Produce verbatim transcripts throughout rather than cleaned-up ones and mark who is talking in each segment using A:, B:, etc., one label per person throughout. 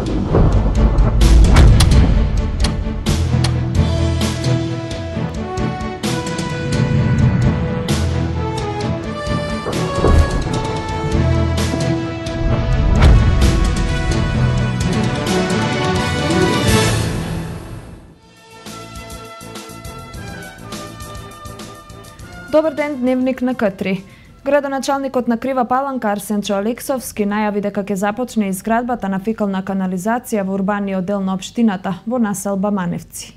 A: Добар ден, дневник на К три. Градоначалникот на Крива Паланка Арсенчо Алексовски најави дека ќе започне изградбата на фекална канализација во урбаниот дел на општината во населба Маневци.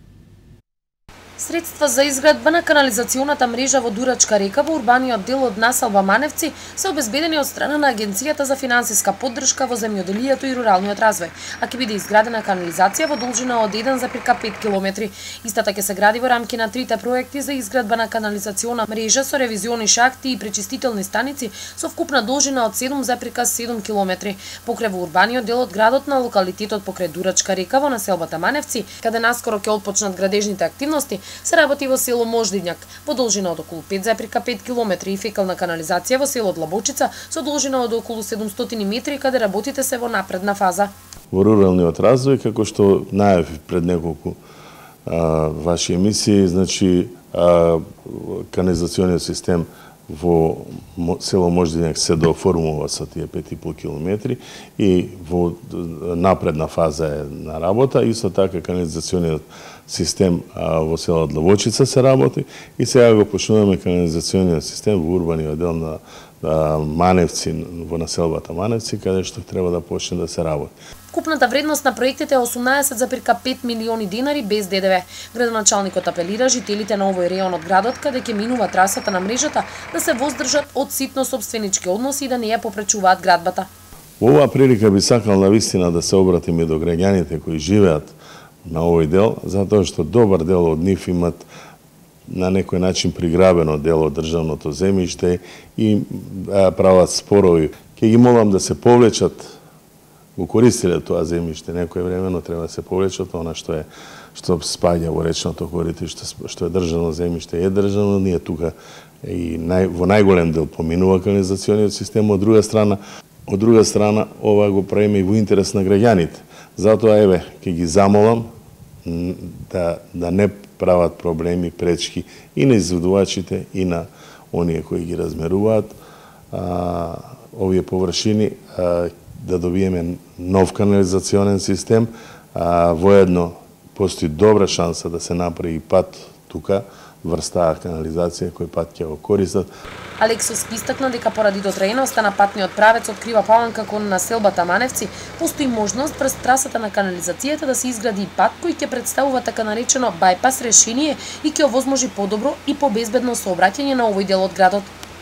B: Средства за изградба на канализационата мрежа во Дурачка река во урбаниот дел од населба Маневци се обезбедени од страна на Агенцијата за финансиска поддршка во земјоделието и руралниот развој, а ќе биде изградена канализација во должина од еден запирка пет километри. Истата ќе се гради во рамки на трите проекти за изградба на канализациона мрежа со ревизиони шахти и пречистителни станици со вкупна должина од седум запирка седум километри. Покрај во урбаниот дел од градот на локалитетот покрај Дурачка река во населбата Маневци, каде наскоро ќе отпочнат градежните активности, се работи во село Мождињак во должина од околу пет запирка пет километри и фекална канализација во село Длабочица со должина од околу седумстотини метри, каде работите се во напредна фаза.
C: Во руралниот развој, како што најави пред неколку а, ваши емисии, значи а, канализациониот систем во село Мождињак се дооформува со тие пет и пол километри и во напредна фаза е на работа. Исто така канализациониот систем а, во село Длабочица се работи и сега го почнуваме канализациониот систем во урбаниот дел на а, Маневци, во населбата Маневци, каде што треба да почне да се работи.
B: Купната вредност на проектите е осумнаесет запирка пет милиони динари без Д Д В. Градоначалникот апелира жителите на овој реон од градот, каде ќе минува трасата на мрежата, да се воздржат од ситно собственички односи и да не ја попречуваат градбата.
C: Во оваа прилика би сакал на вистина да се обратиме до граѓаните кои живеат на овој дел, затоа што добар дел од нив имат на некој начин приграбено дел од државното земјиште и а, прават спорови. Ќе ги молам да се повлечат, го користиле тоа земјиште некој време, но треба да се повлечат она што е што спаѓа во речното корито, што што е државно земјиште, е државно, ние тука и нај, во најголем дел поминува канализациониот систем, од друга страна, од друга страна ова го правиме и во интерес на граѓаните. Затоа еве ќе ги замолам да да не прават проблеми, пречки и на изведувачите и на оние кои ги размеруваат а, овие површини, а, да добиеме нов канализационен систем, а, воедно постои добра шанса да се направи пат тука врз таа канализација кој пат ќе го користат.
B: Алексовски истакна дека поради дотраеноста на патниот правец од Крива Паланка кон населбата Маневци, постои можност врз трасата на канализацијата да се изгради и пат кој ќе представува така наречено бајпас решение и ќе овозможи подобро и побезбедно сообраќање на овој дел од градот.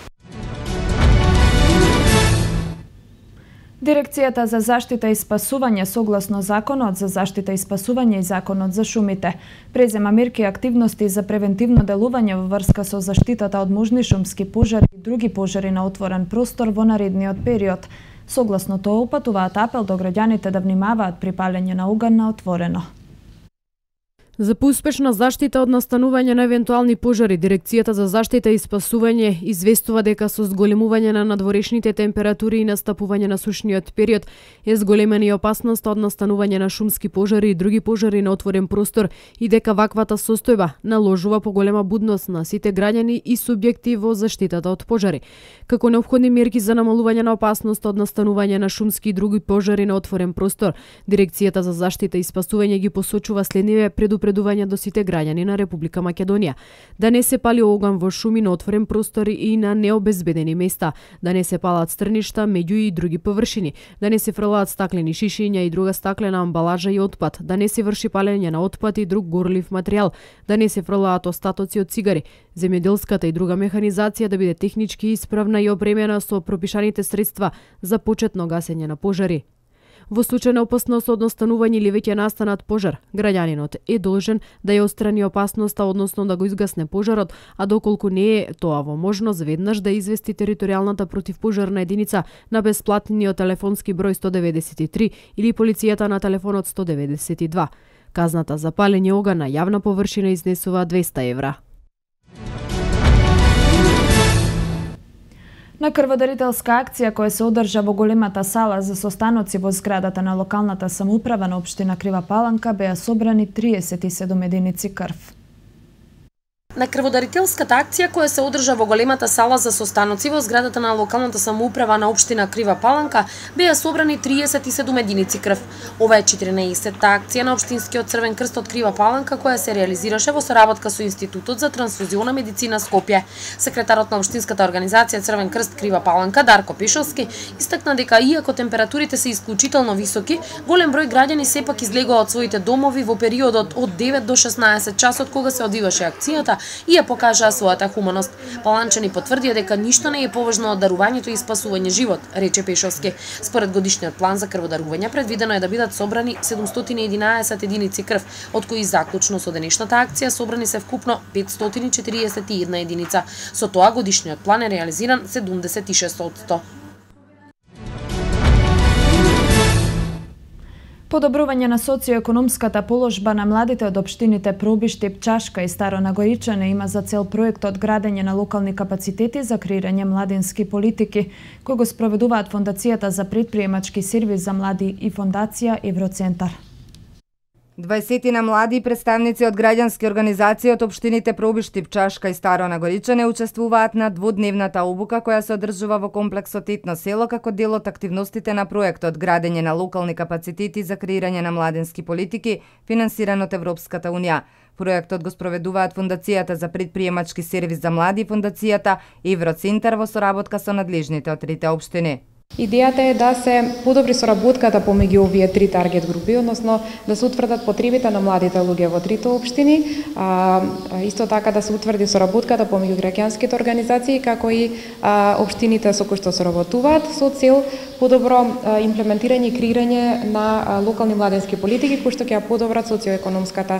A: Дирекцијата за заштита и спасување согласно Законот за заштита и спасување и Законот за шумите презема мерки и активности за превентивно делување во врска со заштитата од можни шумски пожари и други пожари на отворен простор во наредниот период. Согласно тоа упатуваат апел до граѓаните да внимаваат при палење на уган на отворено.
D: За поуспешна заштита од настанување на евентуални пожари, Дирекцијата за заштита и спасување известува дека со зголемување на надворешните температури и настапување на сушниот период е зголемена и опасноста од настанување на шумски пожари и други пожари на отворен простор и дека ваквата состојба наложува поголема будност на сите граѓани и субјекти во заштитата од пожари. Како неопходни мерки за намалување на опасноста од настанување на шумски и други пожари на отворен простор, Дирекцијата за заштита и спасување ги посочува следниве предупредувања до сите граѓани на Република Македонија: да не се пали оган во шуми на отворен простор и на необезбедени места, да не се палат стрништа, меѓу и други површини, да не се фрлаат стаклени шишиња и друга стаклена амбалажа и отпад, да не се врши палење на отпад и друг горлив материјал, да не се фрлаат остатоци од цигари, земјоделската и друга механизација да биде технички исправна и опремена со пропишаните средства за почетно гасење на пожари. Во случај на опасност од настанување или веќе настанат пожар, граѓанинот е должен да ја отстрани опасноста, односно да го изгасне пожарот, а доколку не е тоа во можност, веднаш да извести територијалната противпожарна единица на бесплатниот телефонски број сто деветдесет и три или полицијата на телефонот сто деветдесет и два. Казната за палење оган на јавна површина изнесува двеста евра.
A: На крводарителска акција која се одржа во големата сала за состаноци во зградата на локалната самоуправа на општина Крива Паланка беа собрани триесет и седум единици крв.
B: На крводарителската акција која се одржа во големата сала за состаноци во зградата на локалната самоуправа на општина Крива Паланка беа собрани триесет и седум единици крв. Ова е четиринаесетта акција на Општинскиот црвен крст од Крива Паланка која се реализираше во соработка со Институтот за трансфузиона медицина Скопје. Секретарот на Општинската организација Црвен крст Крива Паланка Дарко Пишовски истакна дека иако температурите се исклучително високи, голем број граѓани сепак излегоа од своите домови во периодот од девет до шеснаесет часот кога се одвиваше акцијата и ја покажаа својата хуманост. Паланчани потврдија дека ништо не е поважно од дарувањето и спасување живот, рече Пешовски. Според годишниот план за крводарување предвидено е да бидат собрани седумстотини и единаесет единици крв, од кои заклучно со денешната акција собрани се вкупно петстотини и четириесет и една единица. Со тоа годишниот план е реализиран седумдесет и шест одсто.
A: Подобрување на социоекономската положба на младите од општините Пробиштип, Чашка и Старо Нагоричане има за цел проектот градење на локални капацитети за креирање младински политики, кој го спроведуваат Фондацијата за предприемачки сервис за млади и Фондација Евроцентар.
E: дваесет млади и представници од граѓански организации од општините Пробиштип, Чашка и Старо Нагоричане учествуваат на дводневната обука која се одржува во комплексот Етно село како дел од активностите на проектот градење на локални капацитети за креирање на младински политики, финансиран од Европската унија. Проектот го спроведуваат Фондацијата за предприемачки сервис за млади и Фондацијата Евроцентар во соработка со надлежните од трите општини.
F: Идејата е да се подобри соработката помеѓу овие три таргет групи, односно да се утврдат потребите на младите луѓе во трите општини, а, исто така да се утврди соработката помеѓу граѓанските организации како и а, општините со кои што соработуваат со цел подобро а, имплементирање и креирање на а, локални младински политики кои што ќе подобрат социоекономската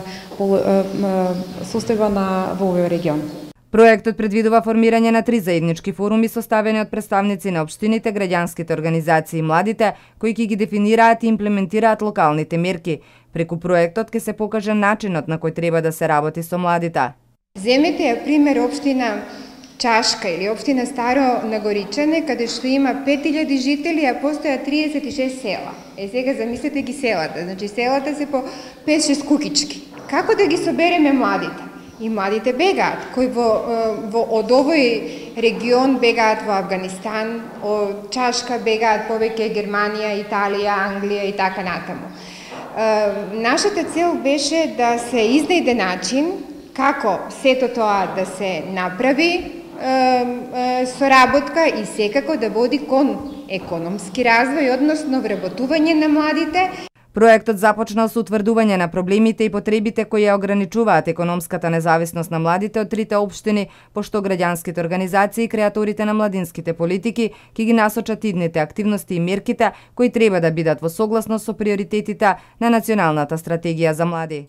F: состојба на во овој регион.
E: Проектот предвидува формирање на три заеднички форуми составени од представници на општините, граѓанските организации и младите, кои ќе ги дефинираат и имплементираат локалните мерки. Преку проектот ќе се покаже начинот на кој треба да се работи со младите.
G: Земете ја пример општина Чашка или општина Старо Нагоричане, каде што има пет илјади жители, а постојат триесет и шест села. Е, сега замислете ги селата, значи селата се по пет-шест кукички. Како да ги собереме младите? И младите бегаат, кои во, во, од овој регион бегаат во Афганистан, од Чашка бегаат повеќе Германија, Италија, Англија и така натаму. Е, нашата цел беше да се изнајде начин како сето тоа да се направи е, е, соработка и секако да води кон економски развој, односно вработување на младите.
E: Проектот започнал со утврдување на проблемите и потребите кои ја ограничуваат економската независност на младите од трите општини, пошто граѓанските организации и креаторите на младинските политики ќе ги насочат идните активности и мерките кои треба да бидат во согласност со приоритетите на Националната стратегија за млади.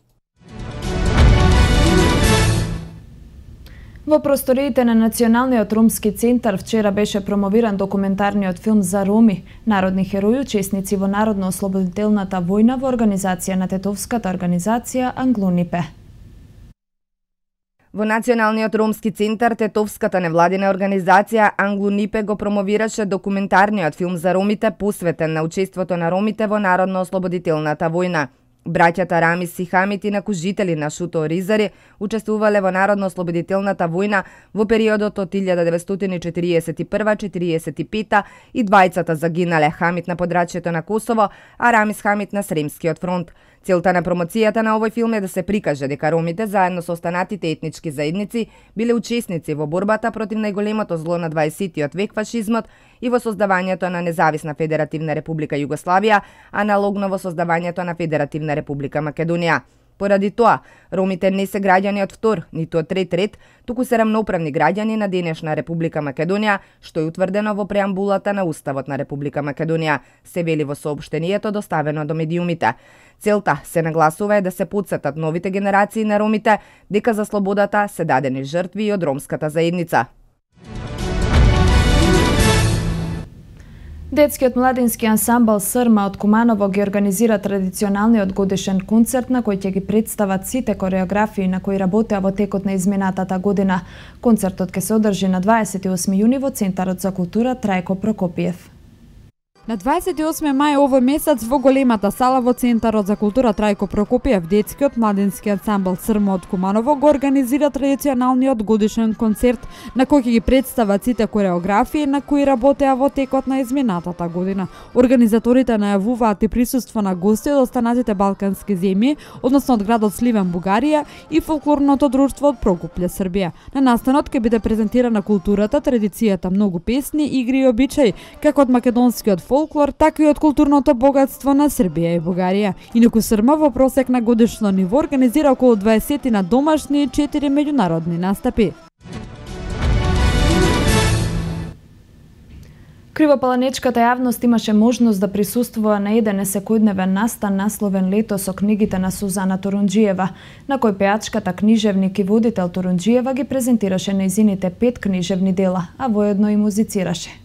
A: Во просториите на Националниот ромски центар вчера беше промовиран документарниот филм за роми, народни херои, учесници во Народно-ослободителната војна во организација на тетовската организација Англунипе.
E: Во Националниот ромски центар тетовската невладина организација Англунипе го промовираше документарниот филм за ромите посветен на учеството на ромите во Народно-ослободителната војна. Браќата Рамис и Хамит, инаку жители на Шуто Ризари, учествувале во Народно-ослободителната војна во периодот од илјада деветстотини четириесет и прва - четириесет и пета и двајцата загинале, Хамит на подрачјето на Косово, а Рамис Хамит на Сремскиот фронт. Целта на промоцијата на овој филм е да се прикаже дека ромите заедно со останатите етнички заедници биле учесници во борбата против најголемото зло на дваесеттиот век, фашизмот, и во создавањето на независна Федеративна република Југославија, аналогно во создавањето на Федеративна република Македонија. Поради тоа, ромите не се граѓани од втор, ниту од трет ред, туку се рамноправни граѓани на денешна Република Македонија, што е утврдено во преамбулата на Уставот на Република Македонија, се вели во соопштението доставено до медиумите. Целта, се нагласува, е да се потсетат новите генерации на ромите дека за слободата се дадени жртви и од ромската заедница.
A: Детскиот младински ансамбл Срма од Куманово ги организира традиционалниот годишен концерт на кој ќе ги представат сите кореографии на кои работеа во текот на изминатата година. Концертот ќе се одржи на дваесет и осми јуни во Центарот за култура Трајко Прокопиев.
H: На дваесет и осми мај овој месец во големата сала во Центарот за култура Трајко Прокопиев детскиот младински ансамбл Срма од Куманово го организира традиционалниот годишен концерт на кој ќе ги представат сите кореографии на кои работеа во текот на изминатата година. Организаторите најавуваат и присуство на гости од останатите балкански земји, односно од градот Сливен, Бугарија и фолклорното друштво од Прокупле, Србија. На настанот ќе биде презентирана културата, традицијата, многу песни, игри и обичаи, како од македонскиот фолклор, така и од културното богатство на Србија и Бугарија. Инаку Срма во просек на годишно ниво организира околу дваесет на домашни и четири меѓународни настапи.
A: Кривопаланечката јавност имаше можност да присуствува на еден секојдневен настан насловен лето со книгите на Сузана Турунџиева, на кој пеачката, книжевник и водител Турунџиева ги презентираше нејзините пет книжевни дела, а воедно и музицираше.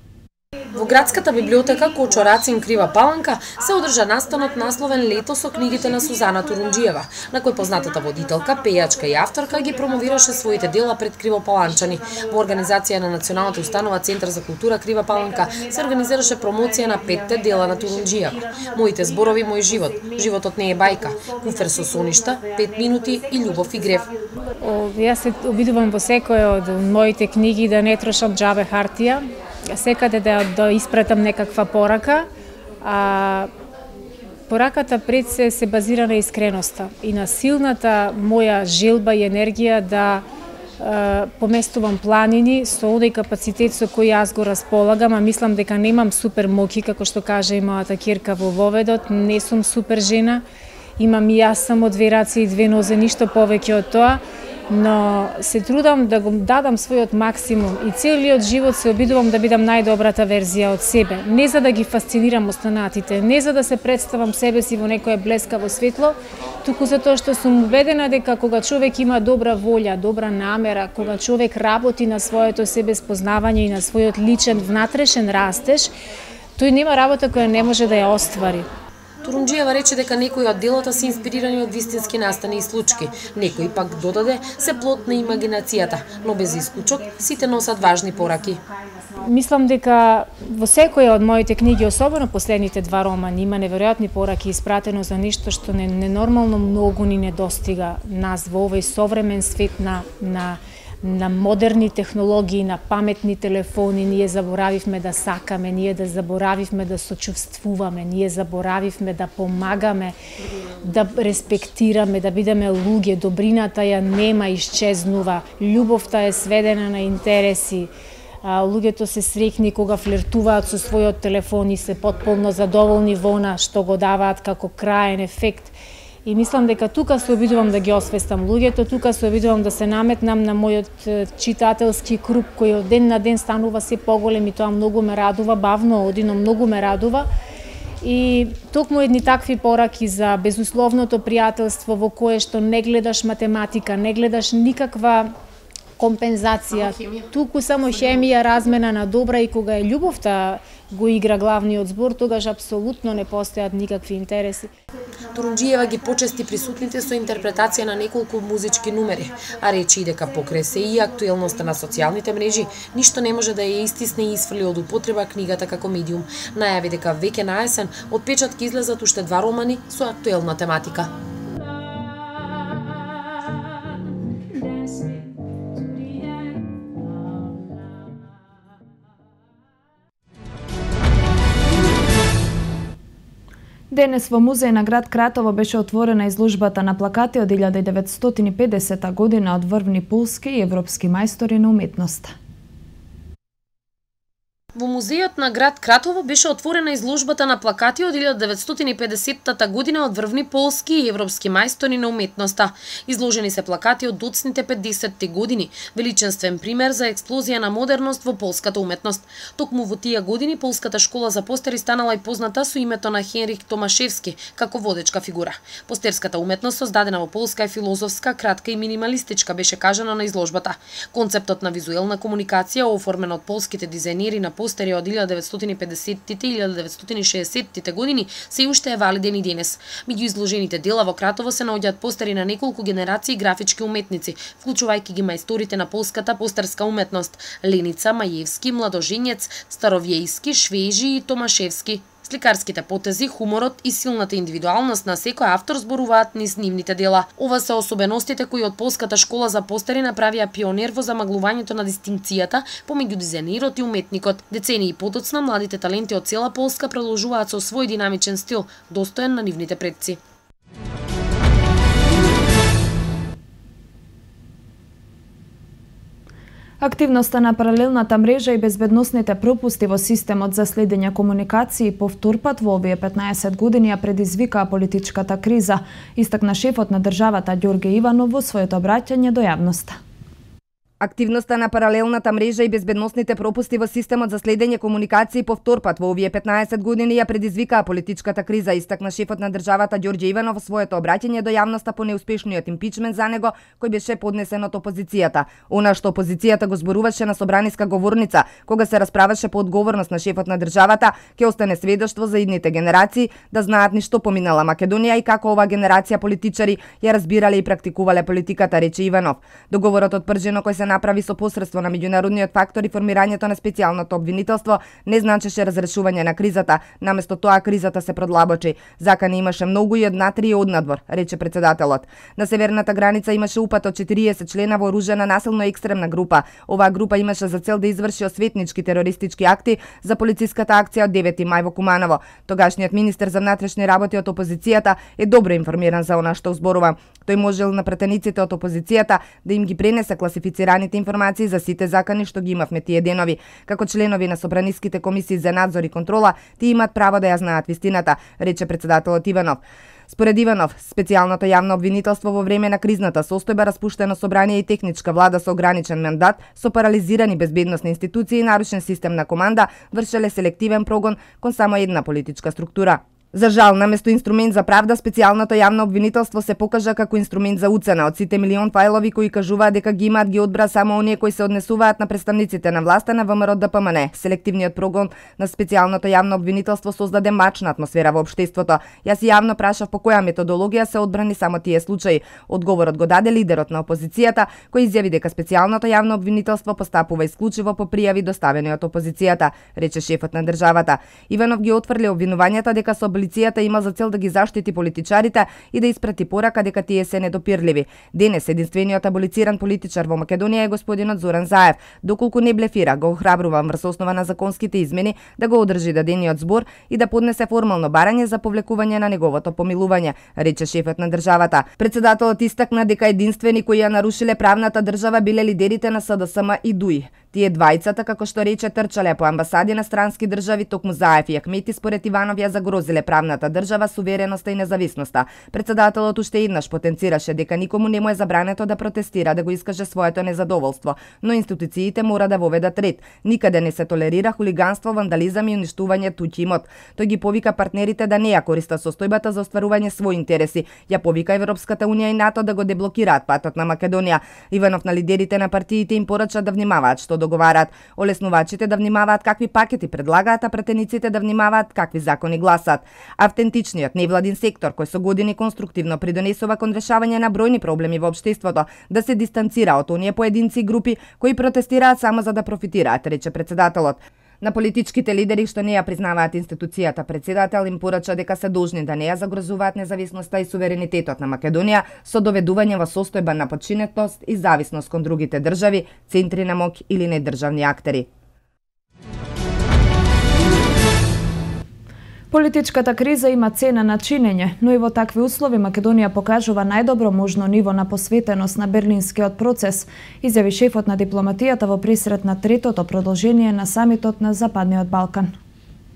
B: Во градската библиотека Кочо Рацин Крива Паланка се одржа настанот насловен Лето со книгите на Сузана Турунџиева, на кој познатата водителка, пејачка и авторка ги промовираше своите дела пред кривопаланчани. Во организација на Националната установа Центар за култура Крива Паланка се организираше промоција на петте дела на Турунџиева. Моите зборови, мој живот, животот не е бајка, Куфер со соништа, пет минути и љубов и грев.
I: Јас се обидувам во секој од моите книги да не трошам џабе хартија, секаде да, да испратам некаква порака, а пораката пред се се базира на искреноста и на силната моја желба и енергија да е, поместувам планини со оној капацитет со кој јас го располагам, а мислам дека немам супер моки, како што каже и мојата ќерка во воведот, не сум супер жена, имам и јас само две раце и две нозе, ништо повеќе од тоа, но се трудам да го дадам својот максимум и целиот живот се обидувам да бидам најдобрата верзија од себе. Не за да ги фасцинирам останатите, не за да се представам себе си во некое блескаво светло, туку затоа што сум убедена дека кога човек има добра волја, добра намера, кога човек работи на своето себеспознавање и на својот личен внатрешен растеж, тој нема работа која не може да ја оствари.
B: Турунџиева рече дека некои од делата се инспирирани од вистински настани и случки, некои пак додаде се плод на имагинацијата, но без исклучок сите носат важни пораки.
I: Мислам дека во секоја од моите книги, особено последните два романи, има неверојатни пораки испратено за нешто што не, ненормално многу ни недостига нас во овој современ свет на, на на модерни технологии, на паметни телефони. Ние заборавивме да сакаме, ние да заборавивме да сочувствуваме, ние заборавивме да помагаме, да респектираме, да бидеме луѓе. Добрината ја нема, исчезнува. Љубовта е сведена на интереси. Луѓето се среќни кога флиртуваат со својот телефон и се потполно задоволни во она што го даваат како краен ефект. И мислам дека тука се обидувам да ги освестам луѓето, тука се обидувам да се наметнам на мојот читателски круг кој од ден на ден станува се поголем и тоа многу ме радува, бавно оди, но многу ме радува. И токму едни такви пораки за безусловното пријателство во кое што не гледаш математика, не гледаш никаква компензација, туку само хемија, размена на добра, и кога е љубовта го игра главниот збор, тогаш апсолутно не постојат никакви интереси.
B: Турунџиева ги почести присутните со интерпретација на неколку музички numери, а речи и дека покрај се и актуелноста на социјалните мрежи, ништо не може да ја истисне и исфрли од употреба книгата како медиум. Најави дека веќе на есен од печат ќе излезат уште два романи со актуелна тематика.
A: Денес во музеј на град Кратово беше отворена изложбата на плакати од илјада деветстотини и педесета година од врвни полски и европски мајстори на уметноста.
B: Во музејот на град Кратово беше отворена изложбата на плакати од илјада деветстотини и педесетата година од врвни полски и европски мајстори на уметноста. Изложени се плакати од доцните педесетти години, величествен пример за експлозија на модерност во полската уметност. Токму во тие години полската школа за постери станала и позната со името на Хенрих Томашевски како водечка фигура. Постерската уметност создадена во Полска е филозофска, кратка и минималистичка, беше кажано на изложбата. Концептот на визуелна комуникација, оформен од полските дизајнери на постери од илјада деветстотини и педесеттите и илјада деветстотини и шеесеттите години се уште е валиден и денес. Меѓу изложените дела во Кратово се наоѓаат постери на неколку генерации графички уметници, вклучувајќи ги мајсторите на полската постарска уметност Леница, Мајевски, Младоженец, Старовјејски, Швежи и Томашевски. Сликарските потези, хуморот и силната индивидуалност на секој автор зборуваат низ нивните дела. Ова се особеностите кои од Полската школа за постери направија пионер во замаглувањето на дистинкцијата помеѓу дизајнерот и уметникот. Децении подоцна младите таленти од цела Полска продолжуваат со свој динамичен стил, достоен на нивните предци.
A: Активноста на паралелната мрежа и безбедносните пропусти во системот за следење комуникации по вторпат во овие петнаесет години ја предизвикаа политичката криза, истакна шефот на државата Ѓорѓе Иванов во своето обраќање до јавноста.
E: Активноста на паралелната мрежа и безбедносните пропусти во системот за следење комуникации по вторпат во овие петнаесет години ја предизвикаа политичката криза, истакна шефот на државата Ѓорѓе Иванов во своето обраќање до јавноста по неуспешниот импичмент за него кој беше поднесен од опозицијата. Она што опозицијата го зборуваше на собраниска говорница, кога се расправаше по одговорност на шефот на државата, ќе остане сведоштво за идните генерации да знаат ни што поминала Македонија и како оваа генерација политичари ја разбирале и практикувале политиката, рече Иванов. Договорот од Пржино кој се направи со посредство на меѓународниот фактор и формирањето на специјалното обвинителство не значеше разрешување на кризата, наместо тоа кризата се продлабочи. Закани имаше многу и од натри и од надвор, рече председателот. На северната граница имаше упат од четириесет члена вооружена насилно екстремна група. Оваа група имаше за цел да изврши осветнички терористички акти за полициската акција од девети мај во Куманово. Тогашниот министер за внатрешни работи од опозицијата е добро информиран за она што зборува. Тој можел на пратениците од опозицијата да им ги пренесе класифицираните информации за сите закани што ги имавме тие денови. Како членови на собраниските комисии за надзор и контрола, тие имаат право да ја знаат вистината, рече председателот Иванов. Според Иванов, специјалното јавно обвинителство во време на кризната состојба, распуштено собрание и техничка влада со ограничен мандат, со парализирани безбедносни институции и нарушен систем на команда, вршеле селективен прогон кон само една политичка структура. За жал, наместо инструмент за правда, специјалното јавно обвинителство се покажа како инструмент за уцена. Од сите милион фајлови кои кажуваат дека ги имаат, ги одбра само оние кои се однесуваат на представниците на власта на ВМРО Д П М Н. Селективниот прогон на специјалното јавно обвинителство создаде мачна атмосфера во општеството. Јас јавно прашав по која методологија се одбрани само тие случаи. Одговорот го даде лидерот на опозицијата, кој изјави дека специјалното јавно обвинителство постапува исклучиво по пријави доставени од опозицијата, рече шефот на државата. Иванов ги отфрли обвинувањата дека со полицијата има за цел да ги заштити политичарите и да испрати порака дека тие се недопирливи. Денес единствениот аболициран политичар во Македонија е господинот Зоран Заев. Доколку не блефира, го охрабрувам врз основа на законските измени да го одржи дадениот збор и да поднесе формално барање за повлекување на неговото помилување, рече шефот на државата. Председателот истакна дека единствени кои ја нарушиле правната држава биле лидерите на С Д С М и Д У И. Тие двајцата, како што рече, трчале по амбасади на странски држави, токму Заев и Ахмети според Иванов ја загрозиле правната држава, сувереноста и независноста. Председателот уште еднаш потенцираше дека никому не му е забрането да протестира, да го искаже своето незадоволство, но институциите мора да воведат ред. Никаде не се толерира хулиганство, вандализам и уништување туѓ имот. Тој ги повика партнерите да не ја користат состојбата за остварување своји интереси. Ја повика Европската унија и НАТО да го деблокираат патот на Македонија. Иванов на лидерите на партиите им порача да внимаваат што договарат, олеснувачите да внимаваат какви пакети предлагаат, а пратениците да внимаваат какви закони гласат. Автентичниот невладин сектор, кој со години конструктивно придонесува кон решавање на бројни проблеми во општеството, да се дистанцира од оние поединци и групи кои протестираат само за да профитираат, рече председателот. На политичките лидери што не ја признаваат институцијата председател им порача дека се должни да не ја загрозуваат независноста и суверенитетот на Македонија со доведување во состојба на подчинетост и зависност кон другите држави, центри на моќ или недржавни актери.
A: Политичката криза има цена на чинење, но и во такви услови Македонија покажува најдобро можно ниво на посветеност на берлинскиот процес, изјави шефот на дипломатијата во пресрет на третото продолжение на самитот на Западниот Балкан.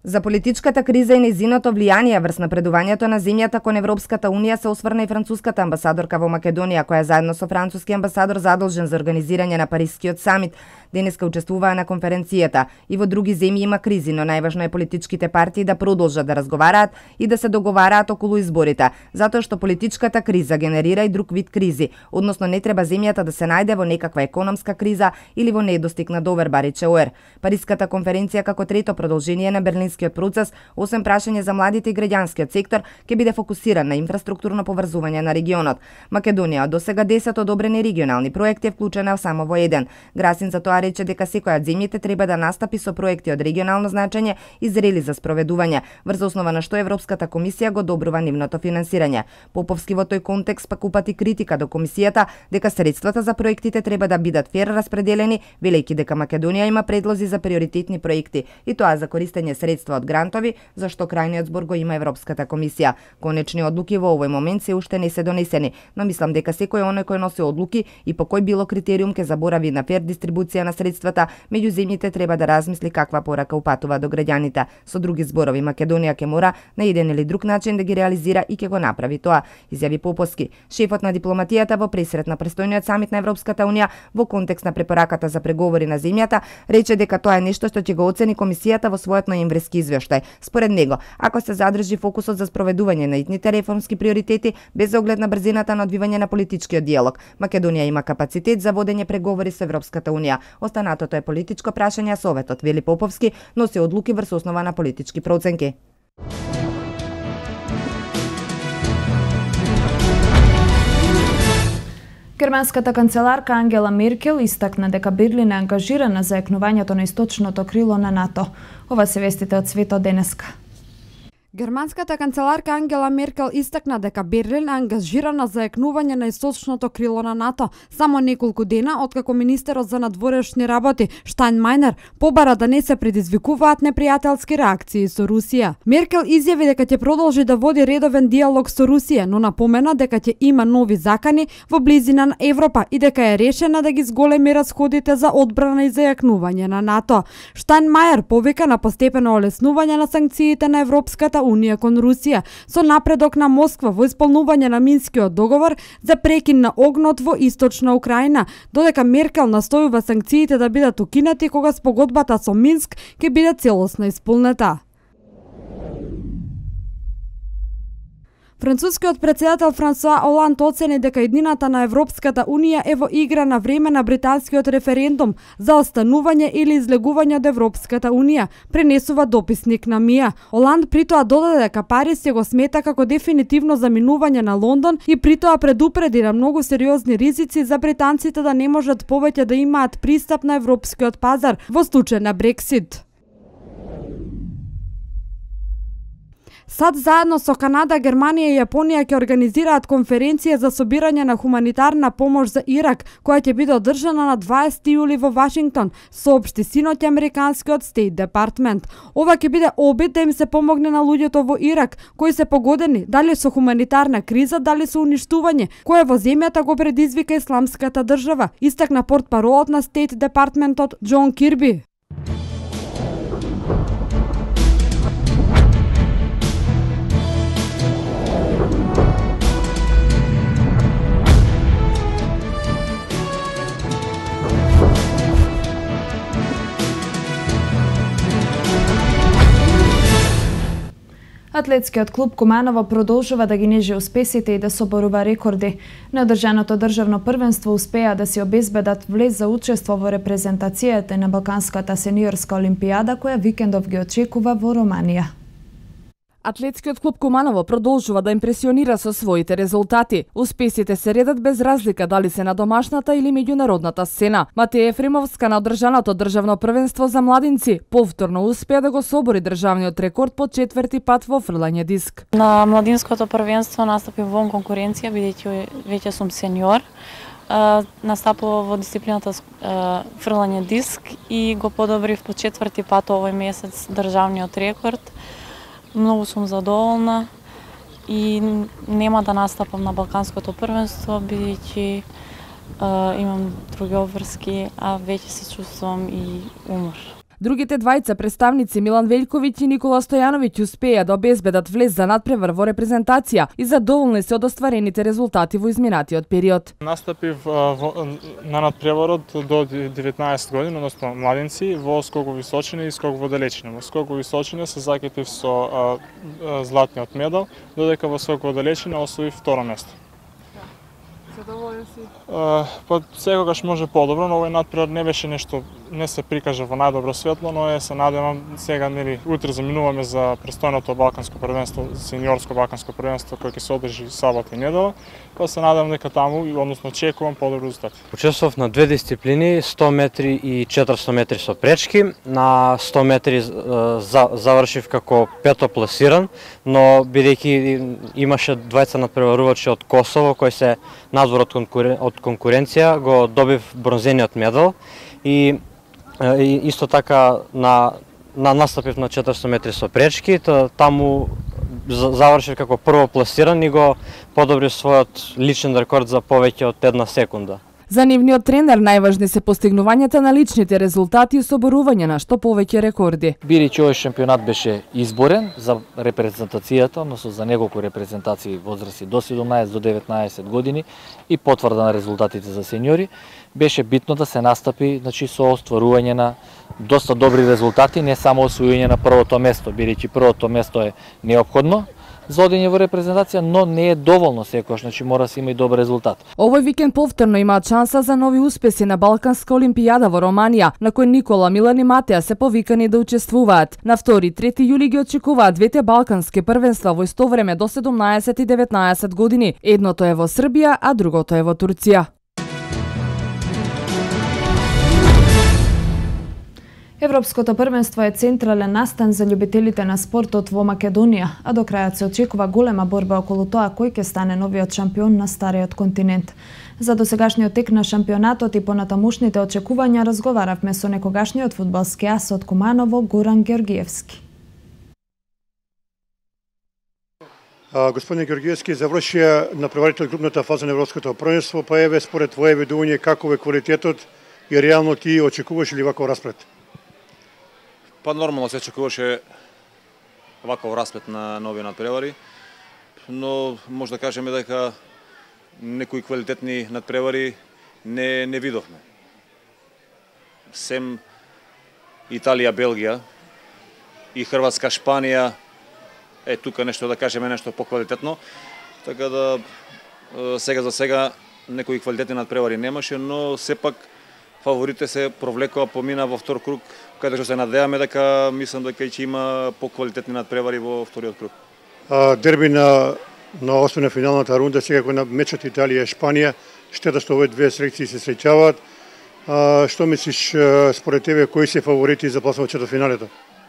E: За политичката криза и нејзиното влијание врз напредувањето на земјата кон Европската унија се осврна и француската амбасадорка во Македонија, која заедно со француски амбасадор задолжен за организирање на Парискиот самит, денеска учествуваа на конференцијата. И во други земји има кризи, но најважно е политичките партии да продолжат да разговараат и да се договараат околу изборите, затоа што политичката криза генерира и друг вид кризи, односно не треба земјата да се најде во некаква економска криза или во недостиг на доверба, рече ОЕР. Париската конференција како трето продолжение на Берлинскиот процес, освен прашање за младите и граѓанскиот сектор, ќе биде фокусиран на инфраструктурно поврзување на регионот. Македонија од досега десет одобрени регионални проекти е вклучена само во еден. Грасин за тоа рече дека секоја од земјите треба да настапи со проекти од регионално значење и зрели за спроведување, врз основа на што Европската комисија го одобрува нивното финансирање. Поповски во тој контекст пак упати критика до комисијата дека средствата за проектите треба да бидат фер распределени, велејќи дека Македонија има предлози за приоритетни проекти и тоа за користење средства од грантови, зашто крајниот збор го има Европската комисија. Конечни одлуки во овој момент се уште не се донесени, но мислам дека секој оној кој носи одлуки и по кој било критериум ќе заборави на фер дистрибуција на средствата меѓу земјите треба да размисли каква порака упатува до граѓаните. Со други зборови, Македонија ќе мора на еден или друг начин да ги реализира и ќе го направи тоа, изјави Поповски. Шефот на дипломатијата во пресрет на престојниот самит на Европската унија во контекст на препораката за преговори на земјата рече дека тоа е нешто што ќе го оцени комисијата во својот ноемвриски извештај. Според него, ако се задржи фокусот за спроведување на итните реформски приоритети без оглед на брзината на одвивање на политичкиот диалог, Македонија има капацитет за водење преговори со Европската унија. Останатото е политичко прашање, а Советот, вели Поповски, носи одлуки врз основа на политички проценки.
A: Германската канцеларка Ангела Меркел истакна дека Берлин е ангажирана за екнувањето на источното крило на НАТО. Ова се вестите од светот денеска.
H: Германската канцеларка Ангела Меркел истакна дека Берлин е ангажирана за екнување на источното крило на НАТО, само неколку дена откако министерот за надворешни работи Штајнмајнер побара да не се предизвикуваат непријателски реакции со Русија. Меркел изјави дека ќе продолжи да води редовен диалог со Русија, но напомена дека ќе има нови закани во близина на Европа и дека е решена да ги зголеми расходите за одбрана и за јакнување на НАТО. Штајнмајер повика на постепено олеснување на санкциите на Европската Унија кон Русија, со напредок на Москва во исполнување на Минскиот договор за прекин на огнот во источна Украина, додека Меркел настојува санкциите да бидат укинати кога спогодбата со Минск ќе биде целосно исполнета. Францускиот председател Франсуа Оланд оцени дека иднината на Европската Унија е во игра на време на британскиот референдум за останување или излегување од Европската Унија, пренесува дописник на Мија. Оланд притоа додаде дека Париз ќе го смета како дефинитивно заминување на Лондон и притоа предупреди на многу сериозни ризици за британците да не можат повеќе да имаат пристап на европскиот пазар во случај на Брексит. САД заедно со Канада, Германија и Јапонија ќе организираат конференција за собирање на хуманитарна помош за Ирак, која ќе биде одржана на дваесети јули во Вашингтон, соопшти синоќ американскиот Стейт Департмент. Ова ќе биде обид да им се помогне на луѓето во Ирак, кои се погодени дали со хуманитарна криза, дали со уништување, кое во земјата го предизвика исламската држава, истакна портпаролот на Стейт Департментот Џон Кирби.
A: Атлетскиот клуб Куманово продолжува да ги нежи успесите и да соборува рекорди. На одржаното државно првенство успеа да си обезбедат влез за учество во репрезентацијата на Балканската сениорска олимпијада, која викендов ги очекува во Романија.
J: Атлетскиот клуб Куманово продолжува да импресионира со своите резултати. Успесите се редат без разлика дали се на домашната или меѓународната сцена. Матеја Ефремовска на одржаното државно првенство за младинци повторно успеа да го собори државниот рекорд по четврти пат во фрлање диск.
K: На младинското првенство настапив во конкуренција, бидејќи веќе сум сениор. Настапував во дисциплината фрлање диск и го подобрив по четврти пат овој месец државниот рекорд. Многу сум задоволна и нема да настапам на Балканското првенство, бидејќи имам други обврски, а веќе се чувствувам и умор.
J: Другите двајца представници Милан Велјковиќ и Никола Стојановиќ успеа да обезбедат влез за надпревар во репрезентација и задоволни се од остварените резултати во изминатиот период.
L: Настапив на надпреварот до деветнаесет години, односно младинци, во скок во височина и скок во далечина. Во скок во височина се закитив со златниот медал, додека во скок во далечина освоив второ место.
J: Задоволен си?
L: Па секогаш може подобро, но овој надпревар не беше нешто, не се прикажа во најдобро светло, но е се надевам сега нели утре заминуваме за престојното балканско првенство, сениорско балканско првенство кој ќе се одржи сабота и недела, па се надевам дека таму, односно очекувам подобри резултати.
M: Учествував на две дисциплини, сто метри и четиристо метри со пречки. На сто метри за, завршив како пето пласиран, но бидејќи имаше двајца надпреварувачи од Косово кои се надвор од, конкурен... од конкуренција, го добив бронзениот медал и, и исто така на, на настапив на четиристо метри со пречки, таму завршив како прво пласиран и го подобрив својот личен рекорд за повеќе од една секунда.
J: За нивниот тренер најважни се постигнувањата на личните резултати и соборување на што повеќе рекорди.
N: Бидејќи овој шампионат беше изборен за репрезентацијата, односно за неколку репрезентации возрасти до седумнаесет до деветнаесет години и потврда на резултатите за сениори, беше битно да се настапи, значи, со остварување на доста добри резултати, не само освојување на првото место, бидејќи првото место е неопходно за одење во репрезентација, но не е доволно секогаш, значи мора да се има и добар резултат.
J: Овој викенд повторно имаат шанса за нови успеси на Балканска олимпијада во Романија, на кој Никола, Милан и Матеа се повикани да учествуваат. На втори и трети јули ги очекуваат двете балкански првенства во исто време до седумнаесет и деветнаесет години. Едното е во Србија, а другото е во Турција.
A: Европското првенство е централен настан за љубителите на спортот во Македонија, а до крајот се очекува голема борба околу тоа кој ќе стане новиот шампион на стариот континент. За досегашниот тек на шампионатот и понатамушните очекувања разговаравме со некогашниот фудбалски ас од Куманово, Горан Георгиевски.
O: Господин Георгиевски, завршија на преварите групната фаза на Европското првенство, па еве според твое видување каков е квалитетот и реално ти очекуваш ли ваков расплет?
P: Па нормално се очекуваше ваков расплет на нови надпревари, но може да кажеме дека некои квалитетни надпревари не не видовме. Сем Италија, Белгија и Хрватска, Шпанија е тука нешто да кажеме нешто поквалитетно, така да сега за сега некои квалитетни надпревари немаше, но сепак фаворите се провлекоа, помина во втор круг, каде што се надеваме дека мислам дека ќе има поквалитетни надпревари во вториот круг.
O: А, дерби на на осмина финалната рунда сега кој на мечот Италија и Шпанија, штета што овие две селекции се среќаваат. А, што мислиш според тебе кои се фаворити за пласување во четвртфиналето?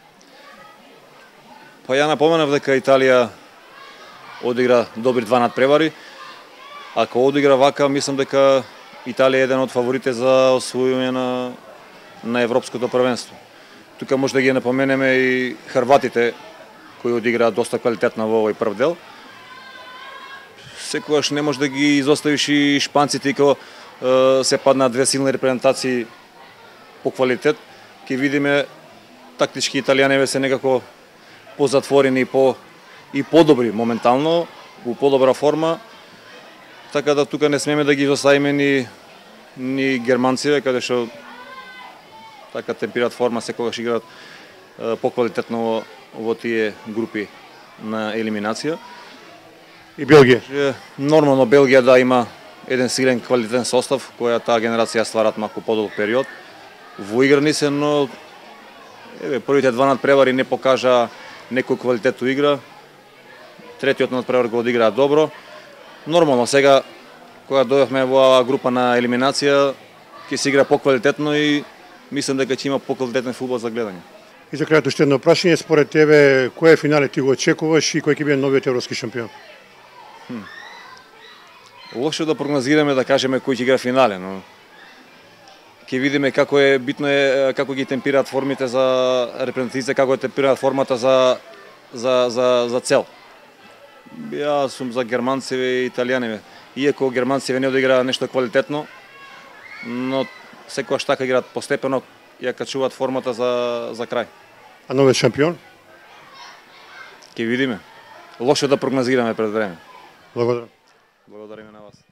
P: Па ја напоменав дека Италија одигра добри два надпревари. Ако одигра вака, мислам дека Италија е еден од фаворите за освојување на на Европското првенство. Тука може да ги напоменеме и хрватите кои одиграат доста квалитетно во овој прв дел. Секогаш не може да ги изоставиш и шпанците, иако се паднаа две силни репрезентации по квалитет. Ќе видиме тактички италијаневе се некако позатворени и по и подобри моментално, во подобра форма. Така да тука не смеме да ги изоставиме ни ни германците, каде што така темпираат форма, секогаш играат поквалитетно во, во тие групи на елиминација.
O: И Белгија?
P: Нормално Белгија да има еден силен квалитетен состав, која таа генерација стварат малку подолг период. Воиграни се, но еве првите два надпревари не покажа некој квалитет у игра. Третиот надпревар го одиграа добро. Нормално сега кога дојдовме во група на елиминација ќе се игра поквалитетно и мислам дека ќе има поквалитетен фудбал за гледање.
O: И за крајот уште едно прашање, според тебе кој финале ти го очекуваш и кој ќе биде новиот европски шампион?
P: Хм. Лошо да прогнозираме да кажеме кој ќе игра финале, но ќе видиме како е битно е како ги темпираат формите за репрезентациите, како е темпираат формата за за за за цел. Ја сум за германцеве и италијаневе. Иако германцеве не одиграа нешто квалитетно, но секогаш така играат постепено, ја качуваат формата за за крај.
O: А новиот шампион?
P: Ќе видиме. Лошо да прогнозираме пред време.
O: Благодарам.
P: Благодариме на вас.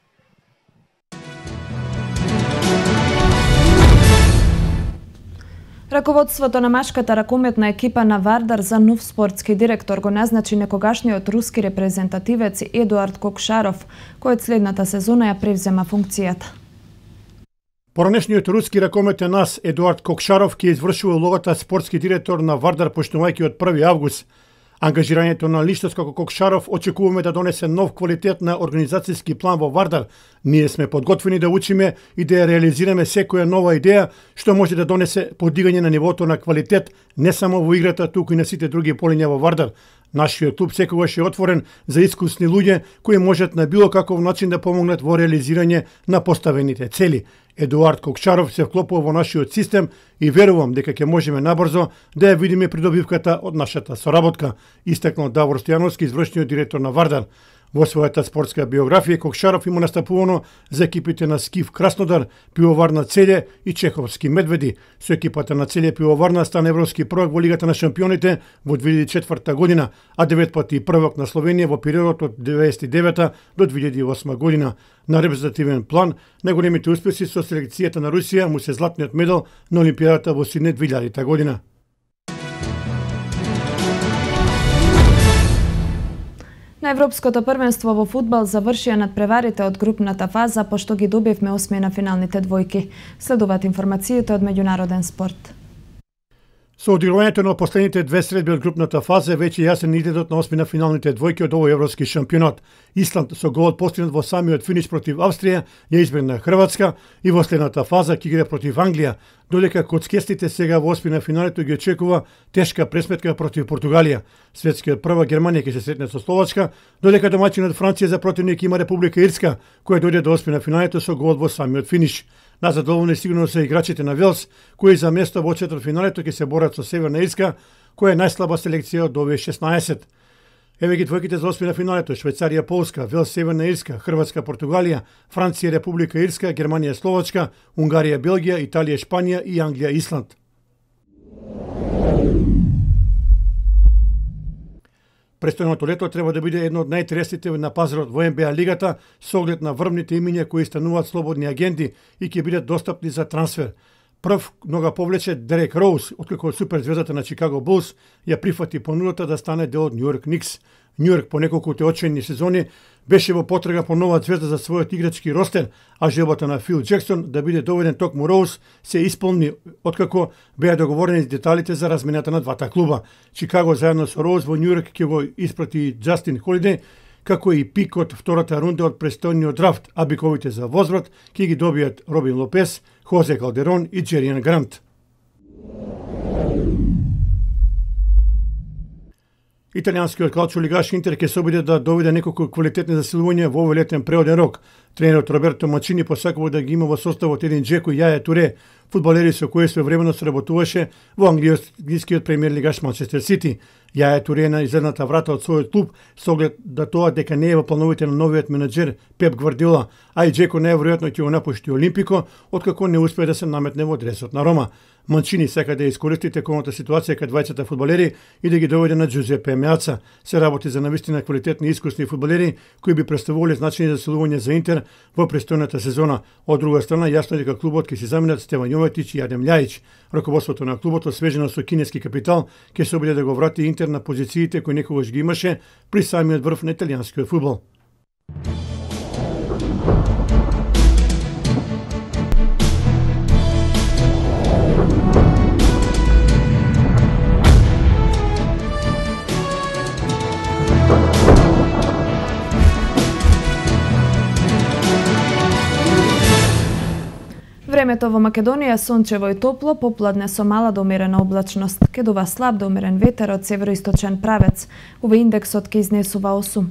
A: Раководството на машката ракометна екипа на Вардар за нов спортски директор го назначи некогашниот руски репрезентативец Едуард Кокшаров, кој од следната сезона ја превзема функцијата.
Q: Поранешниот руски ракометен ас Едуард Кокшаров ќе извршува улогата спортски директор на Вардар почнувајќи од први август. Ангажирањето на личност како Кокшаров очекуваме да донесе нов квалитет на организацијски план во Вардар. Ние сме подготвени да учиме и да ја реализираме секоја нова идеја што може да донесе подигање на нивото на квалитет не само во играта, туку и на сите други полиња во Вардар. Нашиот клуб секогаш е отворен за искусни луѓе кои можат на било каков начин да помогнат во реализирање на поставените цели. Едуард Кокшаров се вклопува во нашиот систем и верувам дека ќе можеме набрзо да ја видиме придобивката од нашата соработка, истакнал Давор Стојановски, извршниот директор на Вардар. Во својата спортска биографија Кокшаров има настапувано за екипите на Скиф Краснодар, Пивоварна Целје и Чеховски Медведи. Со екипата на Целје Пивоварна стана европски првак во Лигата на шампионите во две илјади и четврта година, а девет пати првак на Словенија во периодот од деветдесет и девета до две илјади и осма година. На репрезентативен план, најголемите успеси со селекцијата на Русија му се златниот медал на Олимпијадата во Сиднеј две илјадата година.
A: На Европското првенство во фудбал завршија надпреварите од групната фаза, пошто ги добивме осми на финалните двојки. Следуваат информациите од меѓународен спорт.
Q: Со одигрувањето на последните две средби од групната фаза веќе јасен изгледот на осми на финалните двојки од овој европски шампионат. Исланд со голот постигнат во самиот финиш против Австрија ја избегна Хрватска и во следната фаза ќе игра против Англија, додека коцкестите сега во осми на финалето ги очекува тешка пресметка против Португалија. Светскиот прва Германија ќе се сретне со Словачка, додека домаќинот Франција за противник има Република Ирска, која дојде до осми на финалето со голот во самиот финиш. Назадоволни сигурно се играчите на Велс, кои за место во четвртфиналето ќе се борат со Северна Ирска, која е најслаба селекција од овие шеснаесет. Еве ги двојките за осми на финалето: Швајцарија, Полска, Велс, Северна Ирска, Хрватска, Португалија, Франција, Република Ирска, Германија, Словачка, Унгарија, Белгија, Италија, Шпанија и Англија, Исланд. Престојното лето треба да биде едно од најинтересните на пазарот во Н Б А лигата со оглед на врвните имиња кои стануваат слободни агенти и ќе бидат достапни за трансфер. Прв нога повлече Дерек Роуз, откако суперзвездата на Чикаго Булс ја прифати понудата да стане дел од Њујорк Никс. Њујорк по неколку очени сезони беше во потрага по нова звезда за својот играчки ростер, а желбата на Фил Джексон да биде доведен токму Роуз се исполни откако беа договорени деталите за размената на двата клуба. Чикаго заедно со Роуз во Њујорк ќе го испрати Џастин Холидеј, како и пик од втората рунда од престојниот драфт, а биковите за возврат ќе ги добијат Робин Лопес, Хозе Калдерон и Джериан Грант. Италијанскиот калчо-лигаш Интер ќе се обиде да доведе неколку квалитетни засилувања во овој летен преоден рок. Тренерот Роберто Мачини посакува да ги има во составот Един Джеко и Јаја Туре, фудбалери со кои своевремено соработуваше во англискиот премиер лигаш Манчестер Сити. Јаја Туре на излезната врата од својот клуб со оглед да тоа дека не е во плановите на новиот менаџер Пеп Гвардиола, а и Джеко најверојатно ќе го напушти Олимпико, откако не успее да се наметне во дресот на Рома. Манчини сака да искористи теконата ситуација кај двајцата фудбалери и да ги доведе на Џузепе Меаца. Се работи за навистина квалитетни и искусни фудбалери кои би представувале значајни засилувања за Интер во престојната сезона. Од друга страна, јасно е дека клубот ќе се заменат Стеван Јоветич и Адем Љајич. Раководството на клубот, освежено со кинески капитал, ќе се обиде да го врати Интер на позициите кои некогаш ги имаше при самиот врв на италијанскиот фудбал.
A: Времето во Македонија сончево и топло, попладне со мала до умерена облачност. Ке дува слаб до умерен ветер од североисточен правец. Уве индексот ке изнесува осум.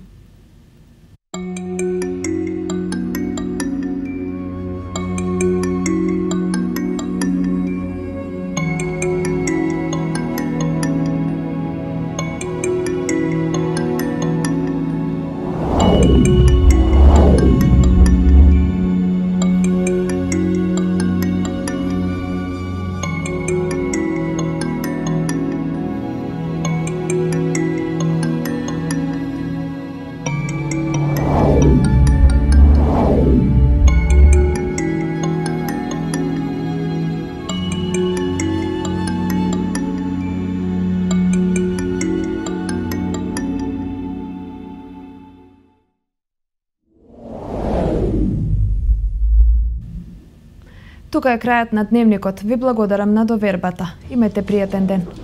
A: Тука е крајот на дневникот. Ви благодарам на довербата. Имајте пријатен ден.